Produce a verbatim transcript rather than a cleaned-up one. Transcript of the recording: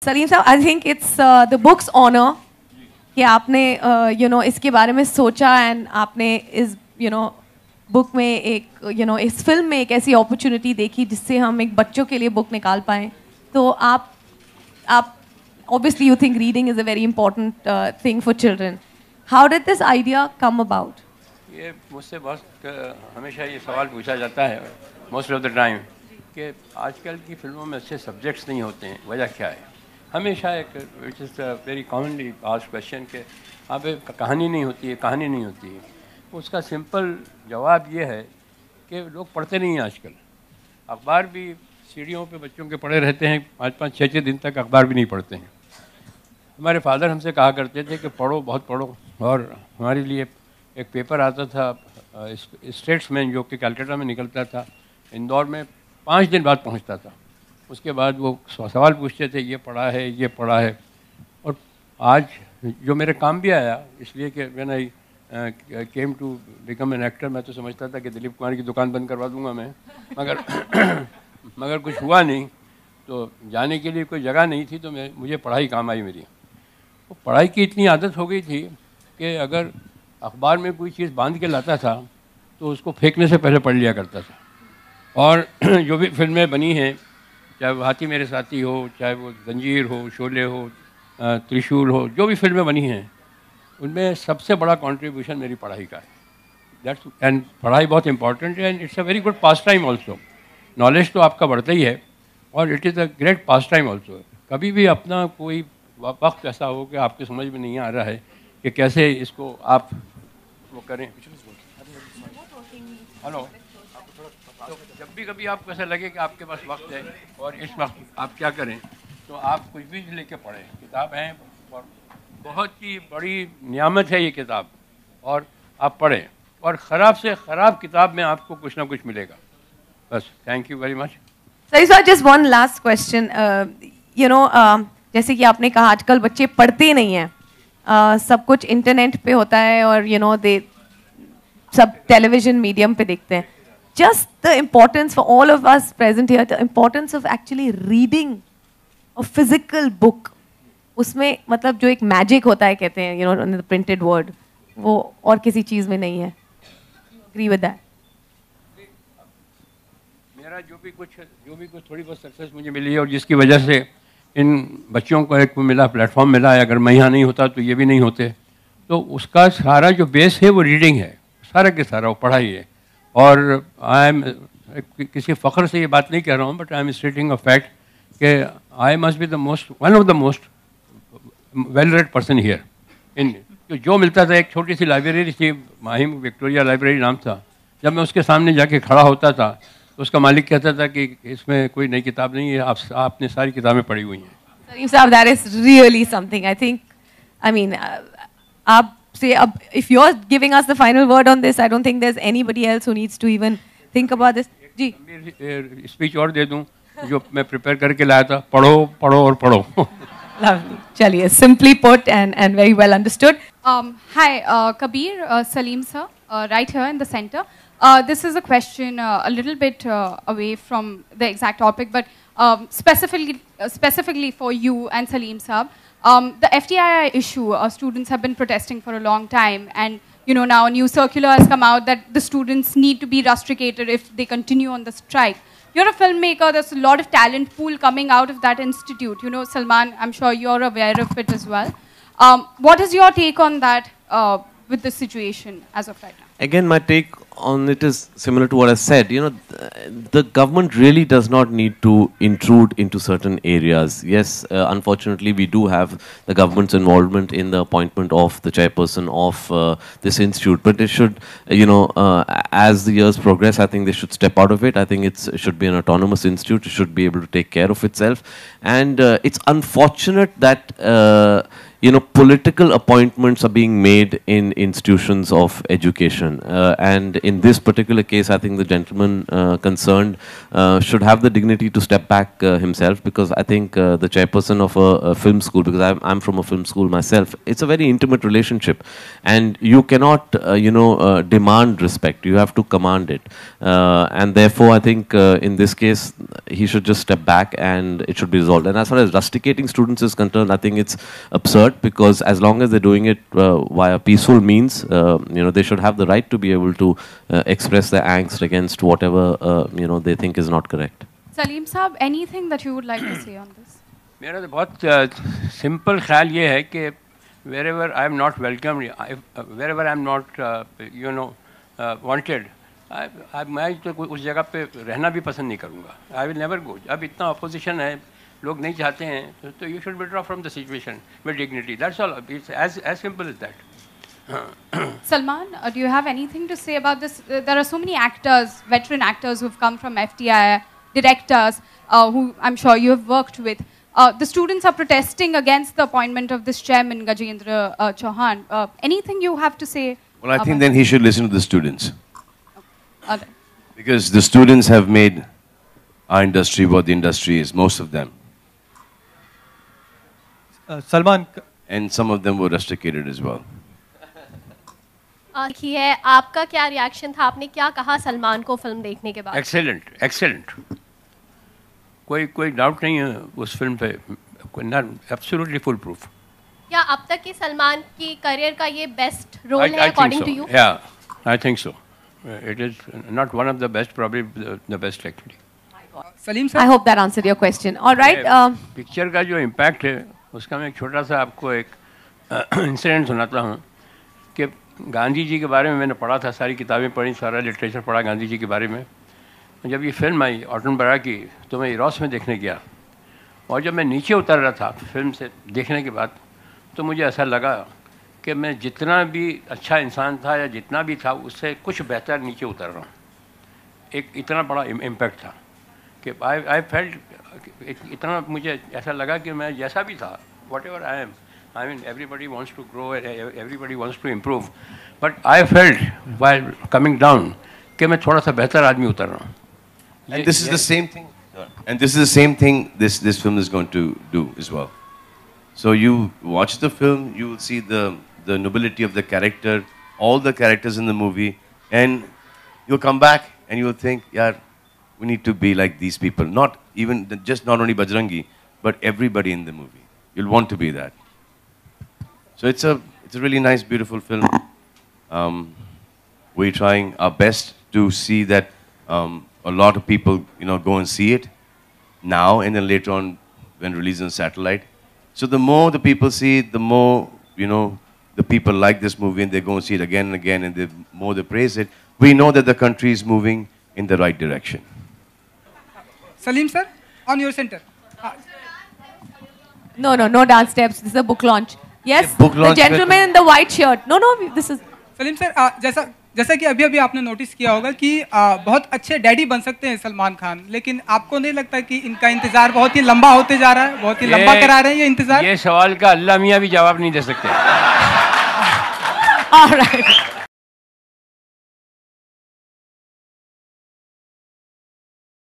Salim sahab, I think it's the book's honour कि आपने you know इसके बारे में सोचा एंड आपने इस यू नो बुक में एक यू नो इस फिल्म में एक ऐसी अपॉर्चुनिटी देखी जिससे हम एक बच्चों के लिए बुक निकाल पाएँ. तो आप आप obviously you think reading is a very important uh, thing for children. How did this idea come about? ये मुझसे बहुत हमेशा ये सवाल पूछा जाता है मोस्ट ऑफ द टाइम कि आजकल की फिल्मों में अच्छे सब्जेक्ट्स नहीं होते हैं, वजह क्या है. हमेशा एक which is very commonly asked question कि यहाँ पे कहानी नहीं होती है, कहानी नहीं होती है. उसका सिंपल जवाब ये है कि लोग पढ़ते नहीं हैं आजकल. अखबार भी सीढ़ियों पे बच्चों के पढ़े रहते हैं, पाँच पाँच छः छः दिन तक अखबार भी नहीं पढ़ते हैं. हमारे फादर हमसे कहा करते थे कि पढ़ो, बहुत पढ़ो. और हमारे लिए एक पेपर आता था स्टेट्समैन जो कि कलकत्ता में निकलता था, इंदौर में पाँच दिन बाद पहुंचता था. उसके बाद वो सवाल पूछते थे, ये पढ़ा है, ये पढ़ा है. और आज जो मेरे काम भी आया, इसलिए कि when I came to become an actor, मैं तो समझता था कि दिलीप कुमार की दुकान बंद करवा दूंगा मैं, मगर मगर कुछ हुआ नहीं. तो जाने के लिए कोई जगह नहीं थी, तो मैं मुझे पढ़ाई काम आई मेरी. तो पढ़ाई की इतनी आदत हो गई थी कि अगर अखबार में कोई चीज़ बांध के लाता था तो उसको फेंकने से पहले पढ़ लिया करता था. और जो भी फिल्में बनी हैं, चाहे वो हाथी मेरे साथी हो, चाहे वो जंजीर हो, शोले हो, त्रिशूल हो, जो भी फिल्में बनी हैं, उनमें सबसे बड़ा कंट्रीब्यूशन मेरी पढ़ाई का है. दैट्स एंड पढ़ाई बहुत इंपॉर्टेंट है and it's a very good pastime also. Knowledge तो आपका बढ़ता ही है और it is a great pastime also. कभी भी अपना कोई वक्त ऐसा हो कि आपके समझ में नहीं आ रहा है कि कैसे इसको आप वो करें. हेलो. तो जब भी कभी आपको ऐसा लगे कि आपके पास वक्त है और इस वक्त आप क्या करें, तो आप कुछ भी लेके पढ़ें. किताब है और बहुत ही बड़ी नियामत है ये किताब, और आप पढ़ें. और ख़राब से ख़राब किताब में आपको कुछ ना कुछ मिलेगा. बस. Thank you very much. सही sir, just one last question. You know जैसे कि आपने कहा आजकल बच्चे पढ़ते नहीं हैं, uh, सब कुछ इंटरनेट पे होता है और यू नो दे सब टेलीविजन मीडियम पे देखते हैं. Just the importance for all of us present here, the importance of actually reading a physical book. उसमें मतलब जो एक मैजिक होता है कहते हैं, you know, in the printed word, वो और किसी चीज़ में नहीं है. Agree with that? मेरा जो भी कुछ जो भी कुछ थोड़ी बहुत सक्सेस मुझे मिली है और जिसकी वजह से इन बच्चों को एक मिला प्लेटफॉर्म मिला है, अगर मैं यहाँ नहीं होता तो ये भी नहीं होते. तो उसका सारा जो बेस है वो रीडिंग है, सारा के सारा वो पढ़ाई है. और आई एम किसी फ़ख्र से ये बात नहीं कह रहा हूँ, but I am stating a fact कि I must be the most one of the most well read person here in. जो मिलता था, एक छोटी सी लाइब्रेरी थी, माहिम विक्टोरिया लाइब्रेरी नाम था. जब मैं उसके सामने जाके खड़ा होता था तो उसका मालिक कहता था कि इसमें कोई नई किताब नहीं है, आप आपने सारी किताबें पढ़ी हुई हैं. Salim sahab, that is really something. I think I mean आप say uh, if you're giving us the final word on this, I don't think there's anybody else who needs to even think about this. जी speech और दे दूं जो मैं prepare करके लाया था. पढ़ो पढ़ो और पढ़ो. Lovely. चलिए, simply put and and very well understood. Um, hi, uh, Kabir, uh, Salim sir, uh, right here in the center. Uh, this is a question uh, a little bit uh, away from the exact topic, but um, specifically uh, specifically for you and Salim sir. Um, the F T I I issue, uh, students have been protesting for a long time, and you know now a new circular has come out that the students need to be rusticated if they continue on the strike. You're a filmmaker, there's a lot of talent pool coming out of that institute. You know, Salman, I'm sure you're aware of it as well. Um, what is your take on that uh, with the situation as of right now? Again, my take on it is similar to what I said. You know, th the government really does not need to intrude into certain areas. Yes, uh, unfortunately, we do have the government's involvement in the appointment of the chairperson of uh, this institute. But they should, uh, you know, uh, as the years progress, I think they should step out of it. I think it's, it should be an autonomous institute. It should be able to take care of itself. And uh, it's unfortunate that uh, you know, political appointments are being made in institutions of education. distribution. Uh, and in this particular case, I think the gentleman uh, concerned uh, should have the dignity to step back uh, himself, because I think uh, the chairperson of a, a film school, because I'm, I'm from a film school myself, it's a very intimate relationship, and you cannot, uh, you know, uh, demand respect. You have to command it, uh, and therefore, I think uh, in this case, he should just step back and it should be resolved. And as far as rusticating students is concerned, I think it's absurd, because as long as they're doing it uh, via peaceful means, uh, you know, they should have the right to be able to uh, express their angst against whatever, uh, you know, they think is not correct. Salim Saab, anything that you would like to say on this? मेरा तो बहुत simple ख्याल ये है कि wherever I am not welcome, wherever I am not, uh, you know, uh, wanted, I, I, मैं तो उस जगह पे रहना भी पसंद नहीं करूँगा. I will never go. अब इतना opposition है, लोग नहीं चाहते हैं, तो you should withdraw from the situation with dignity. That's all. It's as as simple as that. Salman, uh, do you have anything to say about this? Uh, there are so many actors, veteran actors who've come from F T I, directors uh, who I'm sure you have worked with. Uh, the students are protesting against the appointment of this chairman, Gajendra uh, Chauhan. Uh, anything you have to say? Well, I think then he should listen to the students. Okay. Because the students have made our industry what the industry is, most of them. Uh, Salman. And some of them were rusticated as well. देखिए, आपका क्या reaction था? आपने क्या कहा सलमान को film देखने के बाद? Excellent, excellent. कोई कोई डाउट नहीं है उस फिल्म पे, absolutely full proof. क्या अब तक की सलमान की करियर का ये बेस्ट रोल है according to you? Yeah, I think so. It is not one of the best, probably the, the best actually. Salim sir, I hope that answered your question. All right. Picture का जो impact है उसका मैं एक छोटा सा आपको एक इंसिडेंट सुनाता हूँ कि गांधी जी के बारे में मैंने पढ़ा था, सारी किताबें पढ़ी, सारा लिटरेचर पढ़ा गांधी जी के बारे में. जब ये फिल्म आई ऑटन बरा की, तो मैं इरोस में देखने गया, और जब मैं नीचे उतर रहा था फिल्म से देखने के बाद, तो मुझे ऐसा लगा कि मैं जितना भी अच्छा इंसान था या जितना भी था उससे कुछ बेहतर नीचे उतर रहा हूँ. एक इतना बड़ा इम्पैक्ट था कि आई आई फेल्ट, इतना मुझे ऐसा लगा कि मैं जैसा भी था, whatever I am, I mean, everybody wants to grow, everybody wants to improve, but I felt while coming down कि मैं थोड़ा सा बेहतर आदमी उतर रहा हूँ. And this is the same thing. And this is the same thing this this film is going to do as well. So you watch the film, you will see the the nobility of the character, all the characters in the movie, and you'll come back and you will think, yeah, we need to be like these people. Not even just not only Bajrangi, but everybody in the movie. You'll want to be that. So it's a it's a really nice, beautiful film. Um, we're trying our best to see that um, a lot of people, you know, go and see it now and then later on when released on satellite. So the more the people see it, the more, you know, the people like this movie and they go and see it again and again, and the more they praise it, we know that the country is moving in the right direction. Salim sir, on your center. Uh, no, no, no dance steps. This is a book launch. Yes, book launch the gentleman in the white shirt. No, no, this is. Salim sir, जैसा जैसा कि अभी अभी आपने notice किया होगा कि आ, बहुत अच्छे डैडी बन सकते हैं सलमान खान, लेकिन आपको नहीं लगता कि इनका इंतजार बहुत ही लंबा होते जा रहा है, बहुत ही लंबा करा रहे हैं ये इंतजार? ये सवाल का अल्लाह मियां भी जवाब नहीं दे सकते. All right.